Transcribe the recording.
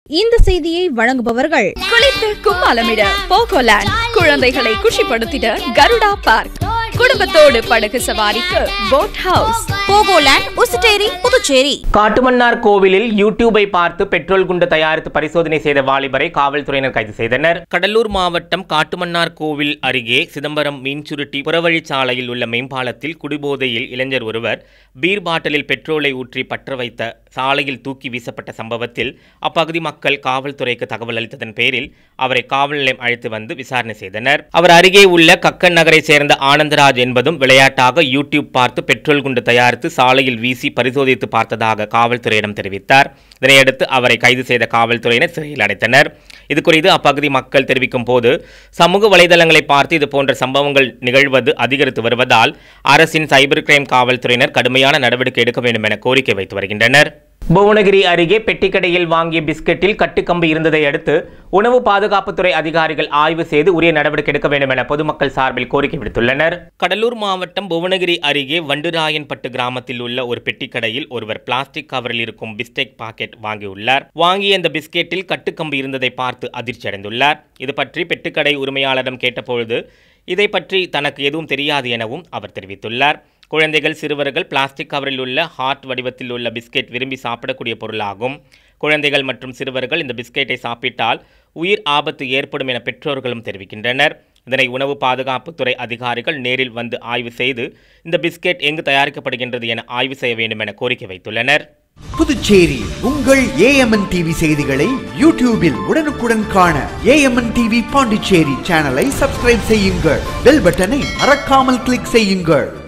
இந்த செய்தியை வழங்குபவர்கள் குளித்து கும்மாளமிட போகோலேண்ட், குழந்தைகளை குஷிப்படுத்திட கருடா பார்க், குடும்பத்தோடு படகு சவாரிக்கு boat house, Pogoland, Usteri, Puducherry. Kattumannar கோவிலில் யூடியூபை பார்த்து பெட்ரோல் குண்டு தயாரித்து பரிசோதனை செய்த வாலிபரை காவல்துறையினர் கைது செய்தனர். கடலூர் மாவட்டம் காட்டுமன்னார் கோவில் அருகே சிதம்பரம் மீன்சுருட்டி புறவழிச்சாலையில் உள்ள மேம்பாலத்தில் குடிபோதையில் இளைஞர் ஒருவர் பீர் பாட்டிலில் பெட்ரோலை ஊற்றி பற்ற வைத்த சாலையில் தூக்கி வீசப்பட்ட சம்பவத்தில் அப்பகுதி மக்கள் காவல்துறைக்கு தகவல் அளித்ததன் பேரில் அவரை காவல் நிலையம் அழைத்து வந்து விசாரணை செய்தனர். அவர் அருகே உள்ள கக்கன் நகரை சேர்ந்த ஆனந்தராஜ் என்பதும் விளையாட்டாக யூடியூப் பார்த்து பெட்ரோல் குண்டு தயாரித்து சாலையில் வீசி பரிசோதித்து பார்த்ததாக காவல்துறையிடம் தெரிவித்தார். இதனையடுத்து அவரை கைது செய்த காவல்துறையினர் சிறையில் அடைத்தனர். இதுகுறித்து அப்பகுதி மக்கள் தெரிவிக்கும் போது, சமூக வலைதளங்களை பார்த்து இதுபோன்ற சம்பவங்கள் நிகழ்வது அதிகரித்து வருவதால் அரசின் சைபர் கிரைம் காவல்துறையினர் கடுமையான நடவடிக்கை எடுக்க வேண்டும் என கோரிக்கை வைத்து வருகின்றனர். புவனகிரி அருகே பெட்டிக்கடையில் வாங்கிய பிஸ்கெட்டில் கட்டுக்கம்பு இருந்ததை அடுத்து உணவு பாதுகாப்புத்துறை அதிகாரிகள் ஆய்வு செய்து உரிய நடவடிக்கை எடுக்க வேண்டும் என பொதுமக்கள் சார்பில் கோரிக்கை விடுத்துள்ளனர். கடலூர் மாவட்டம் புவனகிரி அருகே வண்டுராயன்பட்டு கிராமத்தில் உள்ள ஒரு பெட்டிக்கடையில் ஒருவர் பிளாஸ்டிக் கவரில் இருக்கும் பிஸ்கெட் பாக்கெட் வாங்கியுள்ளார். வாங்கிய இந்த பிஸ்கெட்டில் கட்டுக்கம்பு இருந்ததை பார்த்து அதிர்ச்சி அடைந்துள்ளார். இது பற்றி பெட்டிக்கடை உரிமையாளரிடம் கேட்டபொழுது இதை பற்றி தனக்கு எதுவும் தெரியாது எனவும் அவர் தெரிவித்துள்ளார். குழந்தைகள், சிறுவர்கள் பிளாஸ்டிக் கவரில் உள்ள ஹார்ட் வடிவத்தில் உள்ள பிஸ்கெட் விரும்பி சாப்பிடக்கூடிய பொருளாகும். குழந்தைகள் மற்றும் சிறுவர்கள் இந்த பிஸ்கெட்டை சாப்பிட்டால் உயிர் ஆபத்து ஏற்படும் என பெற்றோர்களும் தெரிவிக்கின்றனர். இதனை உணவு பாதுகாப்புத்துறை அதிகாரிகள் நேரில் வந்து ஆய்வு செய்து இந்த பிஸ்கெட் எங்கு தயாரிக்கப்படுகின்றது என ஆய்வு செய்ய வேண்டும் என கோரிக்கை வைத்துள்ளனர். புதுச்சேரி உங்கள் AMN TV செய்திகளை யூடியூபில் உடனுக்குடன் காண AMN TV பாண்டிச்சேரி சேனலை சப்ஸ்கிரைப் செய்யுங்கள். பெல் பட்டனை மறக்காமல் கிளிக் செய்யுங்கள்.